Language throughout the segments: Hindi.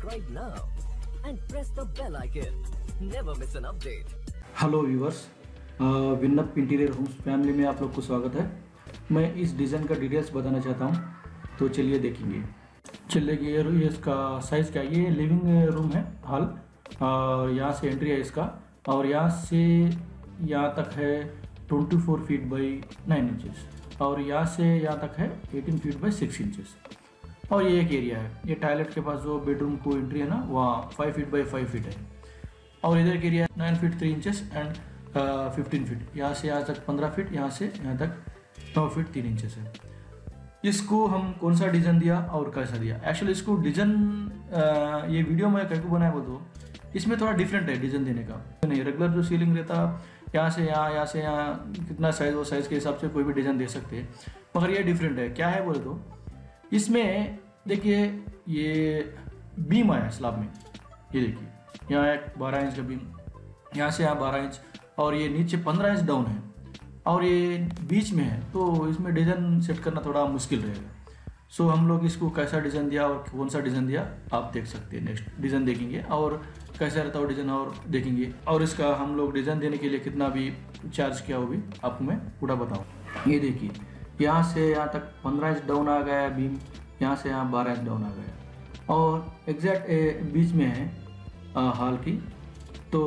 subscribe now and press the bell icon. Never miss an update. Hello viewers, विनप इंटीरियर होम्स फैमिली में आप लोग को स्वागत है। मैं इस डिज़ाइन का डिटेल्स बताना चाहता हूँ, तो चलिए देखेंगे। चलिए ये इसका साइज़ क्या है। ये लिविंग रूम है, हॉल, और यहाँ से एंट्री है इसका, और यहाँ से यहाँ तक है 24 फीट बाई 9 इंचेस, और यहाँ से यहाँ तक है 18 फीट बाई 6 इंचेस। और ये एक एरिया है, ये टॉयलेट के पास जो बेडरूम को एंट्री है ना, वहाँ 5 फीट बाई 5 फीट है। और इधर के area 9 feet 3 inches and 15 feet, यहाँ से यहाँ तक 15 फीट, यहाँ से यहाँ तक 9 फीट 3 इंचेस है। इसको हम कौन सा डिज़ाइन दिया और कैसा दिया। एक्चुअली इसको डिज़ाइन ये वीडियो मैं कैसे बनाया बोल दो, इसमें थोड़ा डिफरेंट है डिज़ाइन देने का। नहीं, रेगुलर जो सीलिंग रहता यहाँ से यहाँ, यहाँ से यहाँ, कितना साइज़ वो साइज़ के हिसाब से कोई भी डिज़ाइन दे सकते हैं, मगर ये डिफरेंट है। क्या है बोले तो, इसमें देखिए ये बीम आया स्लैब में, ये देखिए यहाँ एक 12 इंच का बीम, यहाँ से यहाँ 12 इंच, और ये नीचे 15 इंच डाउन है, और ये बीच में है, तो इसमें डिज़ाइन सेट करना थोड़ा मुश्किल रहेगा। सो हम लोग इसको कैसा डिज़ाइन दिया और कौन सा डिज़ाइन दिया आप देख सकते हैं। नेक्स्ट डिज़ाइन देखेंगे और कैसा रहता है वो डिज़ाइन और देखेंगे, और इसका हम लोग डिज़ाइन देने के लिए कितना भी चार्ज किया वो भी आपको मैं पूरा बताऊँ। ये देखिए यहाँ से यहाँ तक 15 इंच डाउन आ गया बीम, यहाँ से यहाँ 12 इंच डाउन आ गया, और एग्जैक्ट बीच में है हॉल की। तो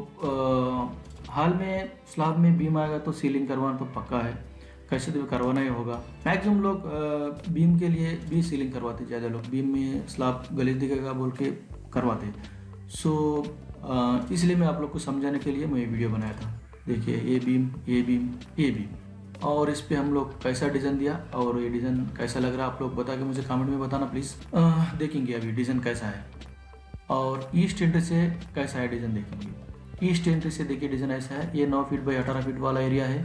हॉल में स्लैब में बीम आएगा तो सीलिंग करवाना तो पक्का है, कैसे तो करवाना ही होगा। मैक्सिमम लोग बीम के लिए भी सीलिंग करवाते, ज़्यादा लोग बीम में स्लैब गलीच दिखेगा बोल के करवाते। सो इसलिए मैं आप लोग को समझाने के लिए मैं ये वीडियो बनाया था। देखिए ये बीम, ये बीम, ये बीम, और इस पे हम लोग कैसा डिज़ाइन दिया और ये डिज़ाइन कैसा लग रहा है आप लोग बता के मुझे कमेंट में बताना प्लीज़। देखेंगे अभी डिज़ाइन कैसा है, और ईस्ट एंट्री से कैसा है डिज़ाइन देखेंगे। ईस्ट एंट्री से देखिए डिज़ाइन ऐसा है, ये 9 फीट बाई 18 फीट वाला एरिया है।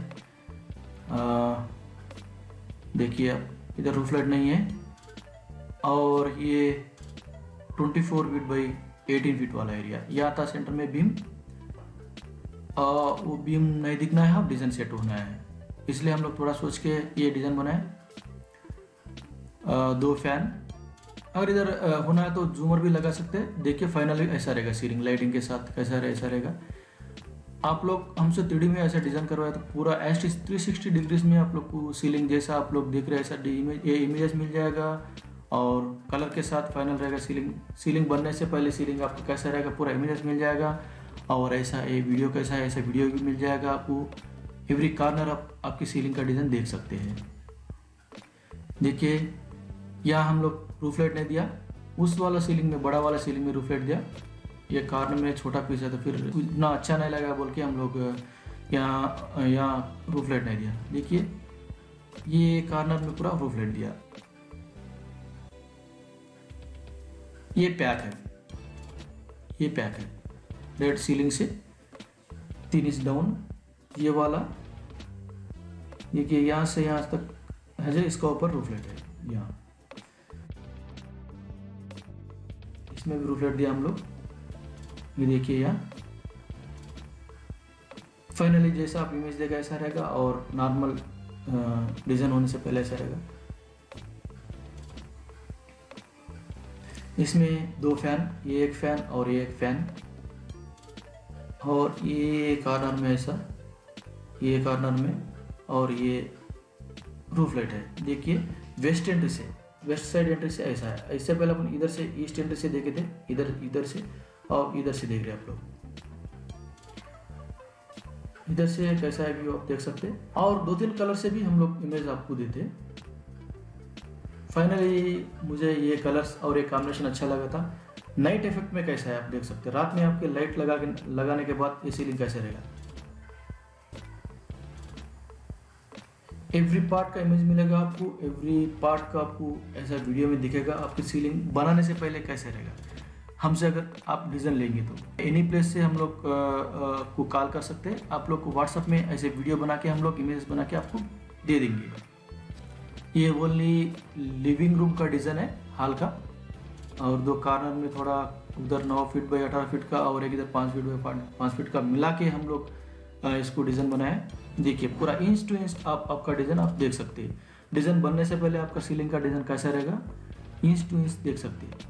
देखिए अब इधर रूफ लाइट नहीं है, और ये 24 फीट बाई 18 फीट वाला एरिया। यह आता सेंटर में बीम, वो बीम नहीं दिखना है, अब डिज़ाइन सेट होना है, इसलिए हम लोग थोड़ा सोच के ये डिज़ाइन बनाए। 2 फैन, अगर इधर होना है तो जूमर भी लगा सकते हैं। देखिए फाइनली ऐसा रहेगा, सीलिंग लाइटिंग के साथ कैसा रहे ऐसा रहेगा। आप लोग हमसे 3D में ऐसा डिज़ाइन करवाया तो पूरा एस 360 डिग्रीज में आप लोग को सीलिंग जैसा आप लोग देख रहे हैं ऐसा ये इमेजेस मिल जाएगा, और कलर के साथ फाइनल रहेगा। सीलिंग बनने से पहले सीलिंग आपको कैसा रहेगा पूरा इमेजेस मिल जाएगा, और ऐसा ये वीडियो कैसा है ऐसा वीडियो भी मिल जाएगा आपको। एवरी कॉर्नर आप आपकी सीलिंग का डिज़ाइन देख सकते हैं। देखिए यहाँ हम लोग रूफ लाइट नहीं दिया, उस वाला सीलिंग में, बड़ा वाला सीलिंग में रूफ लाइट दिया। ये कॉर्नर में छोटा पीस है तो फिर इतना अच्छा नहीं लगा बोल के हम लोग यहाँ रूफ लाइट नहीं दिया। देखिए ये कॉर्नर में पूरा रूफ लाइट दिया। ये पैक है, ये पैक है रेड सीलिंग से 3 इंच डाउन, ये वाला देखिए यहाँ से यहाँ तक है, इसका ऊपर रूफ लाइट है। यहाँ इसमें भी रूफ लाइट दिया हम लोग। ये देखिए यहाँ फाइनली जैसा आप इमेज देखा ऐसा रहेगा, और नॉर्मल डिज़ाइन होने से पहले ऐसा रहेगा। इसमें 2 फैन, ये एक फैन और ये एक फैन, और ये कॉर्नर में ऐसा, ये कॉर्नर में, और ये रूफ लाइट है। देखिए वेस्ट एंट्री से, वेस्ट साइड एंट्री से ऐसा है। इससे पहले अपन इधर से ईस्ट एंट्री से देखे थे, इधर से, और इधर से देख रहे हैं आप लोग। इधर से कैसा है व्यू आप देख सकते हैं, और 2-3 कलर से भी हम लोग इमेज आपको देते हैं। फाइनली मुझे ये कलर्स और ये कॉम्बिनेशन अच्छा लगा था। नाइट इफेक्ट में कैसा है आप देख सकते हैं, रात में आपके लाइट लगाने के बाद ये सीलिंग कैसे रहेगा। एवरी पार्ट का इमेज मिलेगा आपको, एवरी पार्ट का आपको ऐसा वीडियो में दिखेगा। आपकी सीलिंग बनाने से पहले कैसे रहेगा, हमसे अगर आप डिज़ाइन लेंगे तो एनी प्लेस से हम लोग को कॉल कर सकते हैं। आप लोग को व्हाट्सएप में ऐसे वीडियो बना के हम लोग इमेज बना के आपको दे देंगे। ये ओनली लिविंग रूम का डिज़ाइन है हॉल का, और 2 कॉर्नर में थोड़ा उधर 9 फीट बाई 18 फीट का, और एक इधर 5 फीट बाई 5 फीट का मिला के हम लोग इसको डिज़ाइन बनाया। देखिए पूरा इंच टू इंच आपका डिज़ाइन आप देख सकते हैं। डिज़ाइन बनने से पहले आपका सीलिंग का डिज़ाइन कैसा रहेगा इंच टू इंच देख सकते हैं।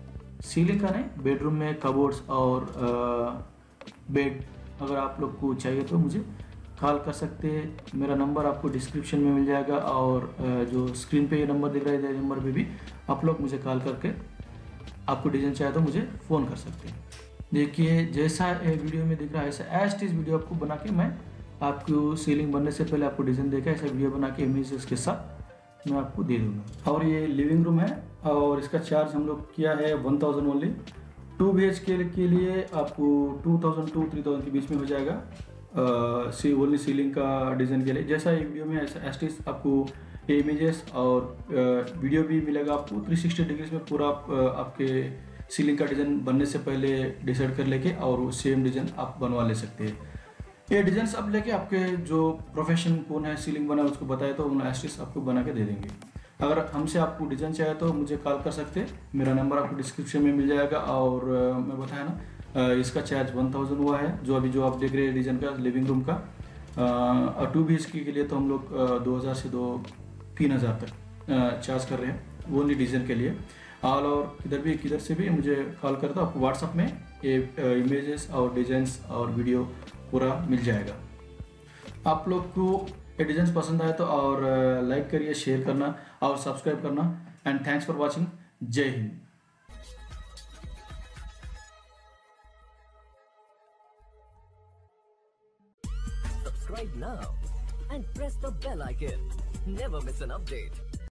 सीलिंग का नहीं, बेडरूम में कबोर्ड्स और बेड अगर आप लोग को चाहिए तो मुझे कॉल कर सकते हैं। मेरा नंबर आपको डिस्क्रिप्शन में मिल जाएगा और जो स्क्रीन पे ये नंबर दिख रहा है, इस नंबर पे भी आप लोग मुझे कॉल करके आपको डिज़ाइन चाहिए तो मुझे फ़ोन कर सकते हैं। देखिए जैसा वीडियो में दिख रहा है ऐसा एज इस वीडियो आपको बना के मैं आपको सीलिंग बनने से पहले आपको डिज़ाइन देखा ऐसा वीडियो बना के इमेजेस के साथ मैं आपको दे दूँगा। और ये लिविंग रूम है और इसका चार्ज हम लोग किया है 1000 ओनली। 2 BHK के लिए आपको 2000 to 3000 के बीच में हो जाएगा ओनली सीलिंग का डिज़ाइन के लिए। जैसा ये वीडियो में ऐसा एस्टिस आपको इमेजेस और वीडियो भी मिलेगा आपको 360 डिग्रीज में पूरा आपके सीलिंग का डिज़ाइन बनने से पहले डिसाइड कर लेके और सेम डिज़ाइन आप बनवा ले सकते हैं। ये डिज़ाइन आप लेके आपके जो प्रोफेशन कौन है सीलिंग बना उसको बताए तो उन एस्टिस आपको बना के दे देंगे। अगर हमसे आपको डिज़ाइन चाहिए तो मुझे कॉल कर सकते हैं, मेरा नंबर आपको डिस्क्रिप्शन में मिल जाएगा। और मैं बताया ना इसका चार्ज 1000 हुआ है जो आप देख रहे हैं डिज़ाइन का लिविंग रूम का। 2 BHK के लिए तो हम लोग 2000 से 3000 तक चार्ज कर रहे हैं ओनली डिज़ाइन के लिए। ऑल और किधर से भी मुझे कॉल कर दो, आपको व्हाट्सअप में ये इमेजेस और डिज़ाइंस और वीडियो पूरा मिल जाएगा। आप लोग को ये डिज़ाइंस पसंद आए तो और लाइक करिए, शेयर करना और सब्सक्राइब करना। And thanks for watching. जय Hind. Subscribe now and press the bell icon. Never miss an update.